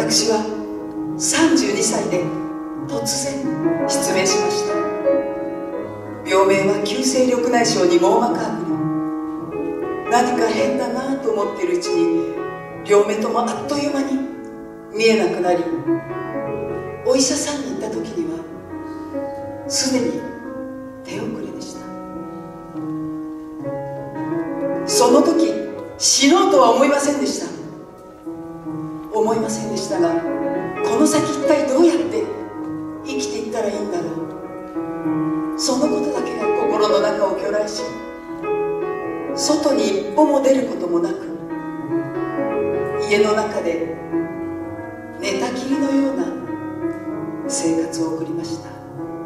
私は32歳で突然失明しました。病名は急性緑内障に網膜剥離。何か変だなと思っているうちに両目ともあっという間に見えなくなり、お医者さんに行った時にはすでに手遅れでした。その時死のうとは思いませんでしたが、この先一体どうやって生きていったらいいんだろう、そのことだけが心の中を去来し、外に一歩も出ることもなく、家の中で寝たきりのような生活を送りました。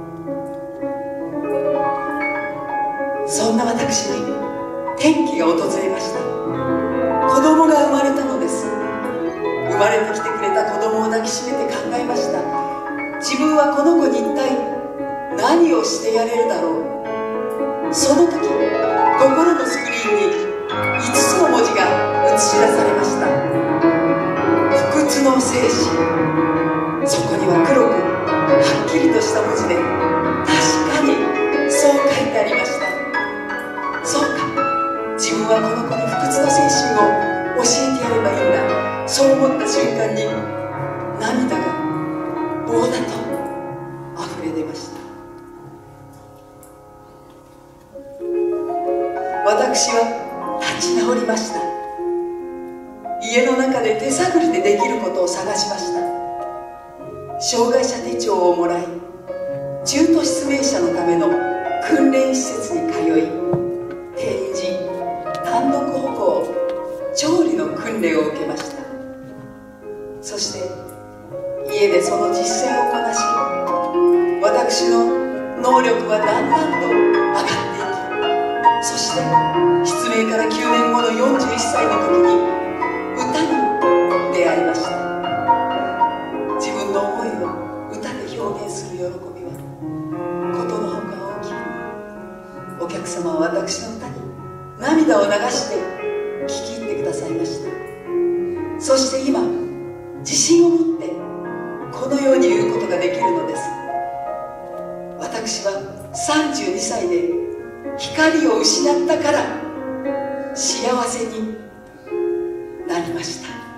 そんな私に転機が訪れました。子供が生まれたのです。生まれてきてくれた子供を抱きしめて考えました。自分はこの子に一体何をしてやれるだろう。その時、心のスクリーンに5つの文字が映し出されました。不屈の精神。そこには黒くはっきりとした文字で、確かにそう書いてありました。そうか、自分はこの子に不屈の精神を教えてやればいいんだ。そう思った瞬間に涙が棒だと溢れ出ました。私は立ち直りました。家の中で手探りでできることを探しました。障害者手帳をもらい、中途失明者のための訓練施設に通い、展示、単独歩行、調理の訓練を受けました。そして家でその実践をこなし、私の能力はだんだんと上がっていき、そして失明から9年後の41歳の時に歌に出会いました。自分の思いを歌で表現する喜びはことのほか大きく、お客様は私の歌に涙を流して聴き入ってくださいました。そして今、自信を持ってこのように言うことができるのです。私は32歳で光を失ったから幸せになりました。